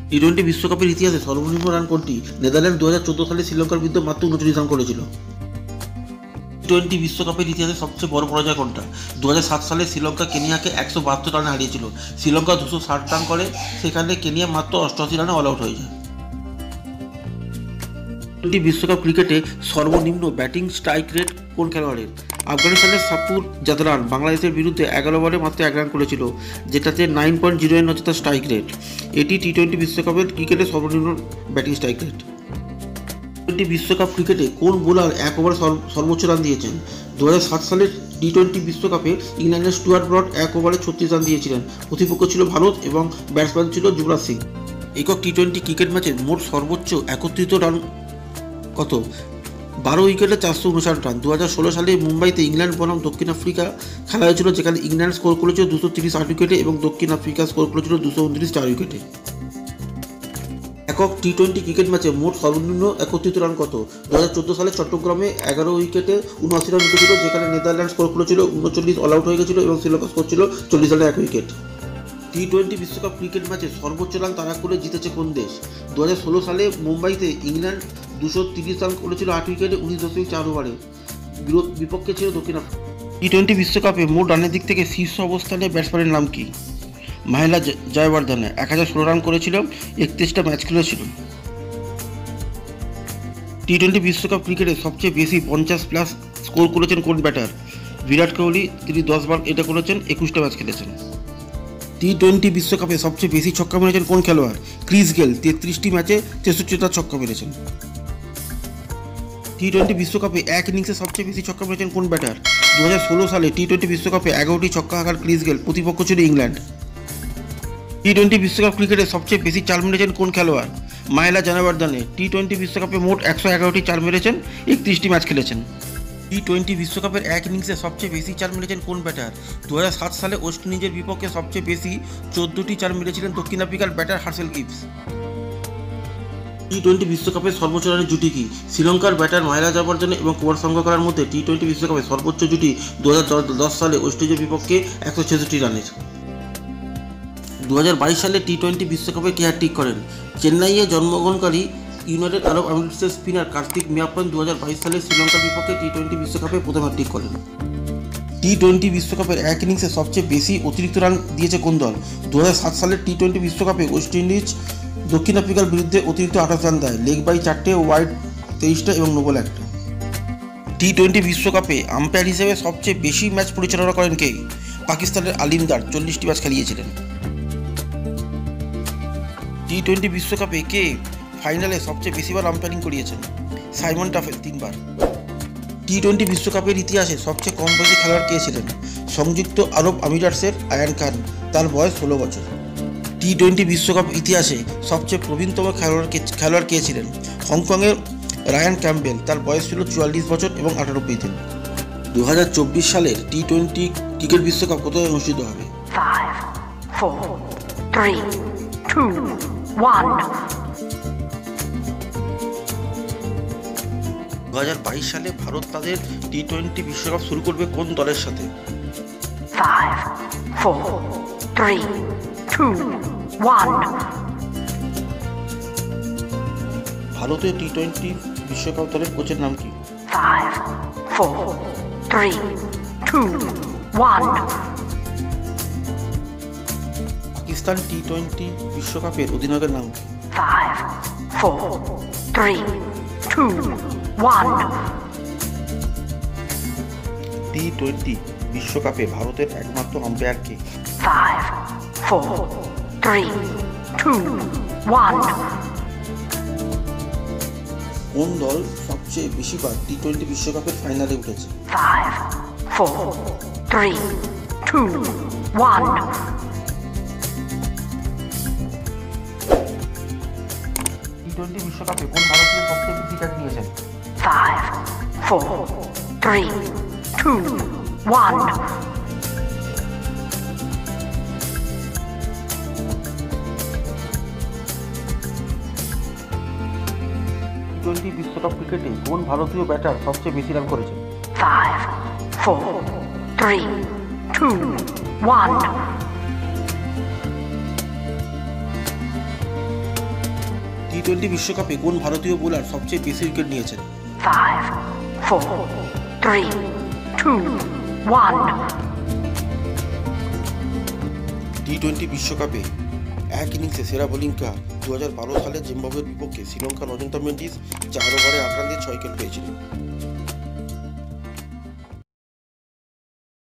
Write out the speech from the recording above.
টি-20 বিশ্বকাপের ইতিহাসে সর্বনিম্ন রান কোনটি? নেদারল্যান্ড 2014 সালে শ্রীলঙ্কার বিরুদ্ধে মাত্র 39 রান করেছিল। টি-20 বিশ্বকাপের ইতিহাসে সবচেয়ে বড় পরাজয় কোনটা? 2007 সালে শ্রীলঙ্কা কেনিয়াকে 172 রানে হারিয়েছিল। শ্রীলঙ্কা 260 রান করে, সেখানে কেনিয়া মাত্র 88 রানে অল আউট হয়ে যায়। টি-20 বিশ্বকাপ ক্রিকেটে সর্বনিম্ন ব্যাটিং স্ট্রাইক রেট কোন খেলোয়াড়ের? আফগানিস্তানের সাপুর জাদরান বাংলাদেশের বিরুদ্ধে 11 বলে মাত্র 1 রান করেছিল, যেটাতে 9.09 হচ্ছে তার স্ট্রাইক রেট। এটি টি-20 বিশ্বকাপের ক্রিকেটের সর্বনিম্ন ব্যাটিং স্ট্রাইক রেট। টি-20 বিশ্বকাপ ক্রিকেটে কোন বোলার 1 ওভারে সর্বোচ্চ রান দিয়েছেন? 2007 সালের টি-20 বিশ্বকাপে ইংল্যান্ডের স্টুয়ার্ট ব্রড 1 ওভারে 36 রান দিয়েছিলেন। প্রতিপক্ষ ছিল ভারত এবং ব্যাটসম্যান ছিল যুবরাজ সিং। একক টি-20 ক্রিকেট ম্যাচে মোট সর্বোচ্চ একত্রিত রান কত? 12 উইকেটে 459 রান। 2016 সালে মুম্বাইতে ইংল্যান্ড বনাম দক্ষিণ আফ্রিকা খেলা হয়েছিল, যেখানে ইংল্যান্ড স্কোর করেছিল 230 8 উইকেটে এবং দক্ষিণ আফ্রিকা স্কোর করেছিল 229 4 উইকেটে। একক টি-20 ক্রিকেট ম্যাচে মোট সর্বনিম্ন একত্রিত রান কত? 2014 সালে চট্টগ্রামে 11 উইকেটে 79 রান উঠেছিল, যেখানে নেদারল্যান্ড স্কোর করেছিল 39 অল আউট হয়ে গেছিল এবং শ্রীলঙ্কা স্কোর ছিল 40 রানে 1 উইকেট। টি-20 বিশ্বকাপ ক্রিকেট ম্যাচে সর্বোচ্চ রান তাড়া করে জিতেছে কোন দেশ? 2016 সালে মুম্বাইতে ইংল্যান্ড 230 রান করেছিল 8 উইকেটে 19.4 ওভারে, বিপক্ষে ছিল দক্ষিণ আফ্রিকা। টি-20 বিশ্বকাপে মোট রানের দিক থেকে শীর্ষ অবস্থানে ব্যাটসম্যানের নাম কি? মহেন্দ্র জয়বর্ধনে 1016 রান করেছিল, 31টা ম্যাচ খেলেছিল। টি-20 বিশ্বকাপ ক্রিকেটে সবচেয়ে বেশি 50+ স্কোর করেছেন কোন ব্যাটার? বিরাট কোহলি, তিনি 10 বার এটা করেছেন, 21টা ম্যাচ খেলেছেন। টি-20 বিশ্বকাপে সবচেয়ে বেশি ছক্কা মেরেছেন কোন খেলোয়াড়? ক্রিস গেল, 33টি ম্যাচে 63টা ছক্কা মেরেছেন। টি-20 বিশ্বকাপে এক ইনিংসে সবচেয়ে বেশি ছক্কা মেরেছেন কোন ব্যাটার? 2016 সালে টি-20 বিশ্বকাপে 11টি ছক্কা হাঁকার ক্রিস গেল, প্রতিপক্ষ ছিল ইংল্যান্ড। টি-20 বিশ্বকাপ ক্রিকেটে সবচেয়ে বেশি চার মেরেছেন কোন খেলোয়াড়? মহেন্দ্র জয়বর্ধনে টি-20 বিশ্বকাপে মোট 111টি চার মেরেছেন, 31টি ম্যাচ খেলেছেন। টি-20 বিশ্বকাপের এক ইনিংসে সবচেয়ে বেশি চার মেরেছেন কোন ব্যাটার? 2007 সালে ওয়েস্ট ইন্ডিজের বিপক্ষে সবচেয়ে বেশি 14টি চার মেরেছিলেন দক্ষিণ আফ্রিকার ব্যাটার হার্সেল গিবস। টি-20 বিশ্বকাপের সর্বোচ্চ রানের জুটি কি? শ্রীলঙ্কার ব্যাটার মহেন্দ্র জয়বর্ধনে এবং কুমার সাঙ্গাকারার মধ্যে টি-20 বিশ্বকাপের সর্বোচ্চ জুটি 2010 সালে ওয়েস্ট ইন্ডিজের বিপক্ষে 166 রানের। 2022 সালে টি-20 বিশ্বকাপে কে হ্যাট্রিক করেন? চেন্নাইয়ে জন্মগ্রহণকারী ইউনাইটেড আরব আমিরাতের স্পিনার কার্তিক মেয়াপ্পান 2022 সালে শ্রীলঙ্কার বিপক্ষে টি-20 বিশ্বকাপে প্রথম হ্যাট্রিক করেন। টি-20 বিশ্বকাপের এক ইনিংসে সবচেয়ে বেশি অতিরিক্ত রান দিয়েছে কোন দল? 2007 সালের টি-20 বিশ্বকাপে ওয়েস্ট ইন্ডিজ দক্ষিণ আফ্রিকার বিরুদ্ধে অতিরিক্ত 28 রান দেয়, লেগ বাই 4টে, ওয়াইড 23টা এবং নোবল 1টা। টি-20 বিশ্বকাপে আম্পায়ার হিসেবে সবচেয়ে বেশি ম্যাচ পরিচালনা করেন কে? পাকিস্তানের আলিমদার 40টি ম্যাচ খেলিয়েছিলেন। টি-20 বিশ্বকাপে কে ফাইনালে সবচেয়ে বেশিবার আম্পায়ারিং করিয়েছেন? সাইমন টাফেল 3 বার। টি-20 বিশ্বকাপের ইতিহাসে সবচেয়ে কম বয়সী খেলোয়াড় কে ছিলেন? সংযুক্ত আরব আমিরাতের আয়ান খান, তার বয়স 16 বছর। টি-20 বিশ্বকাপ ইতিহাসে সবচেয়ে প্রবীণতম খেলোয়াড় কে ছিলেন? হংকংয়ের রায়ান ক্যাম্পবেল, তার বয়স ছিল 44 বছর এবং 98 দিন। 2024 সালের টি-20 ক্রিকেট বিশ্বকাপ কোথায় অনুষ্ঠিত হবে? 5, 4, 3, 2, 1। 2022 সালে ভারত তাদের টি-20 বিশ্বকাপ শুরু করবে কোন দলের সাথে? 5, 4, 3, 2, 1। ভারতীয় টি-20 বিশ্বকাপ দলের কোচের নাম কি? 5, 4, 3, 2, 1। পাকিস্তান টি-20 বিশ্বকাপের অধিনায়কের নাম কি? 5, 4, 3, 2, 1। টি-20 বিশ্বকাপে ভারতের একমাত্র আম্পায়ার কে? 5, 4, 3, 2, 1। কোন দল সবচেয়ে বেশিবার টি-20 বিশ্বকাপের ফাইনালে উঠেছে? 5, 4, 3, 2, 1। টি-20 বিশ্বকাপে কোন ভারতীয় সবচেয়ে বেশি ক্যাচ নিয়েছেন? 5, 4, 3, 2, 1। টি-20 বিশ্বকাপ ক্রিকেটে কোন ভারতীয় ব্যাটার সবচেয়ে বেশি রান করেছেন? 5, 4, 3, 2, 1। T20 বিশ্বকাপে কোন ভারতীয় বোলার সবচেয়ে বেশি উইকেট নিয়েছেন? 5, 4, 3, 2, 1. T20 বিশ্বকাপে এক ইনিংসে সেরা বোলিং কার 2012 সালে জিম্বাবুয়ের বিপক্ষে শ্রীলঙ্কার অজন্তা মেন্ডিস 4 ওভারে 8 রান দিয়ে 6 উইকেট পেয়েছিলেন।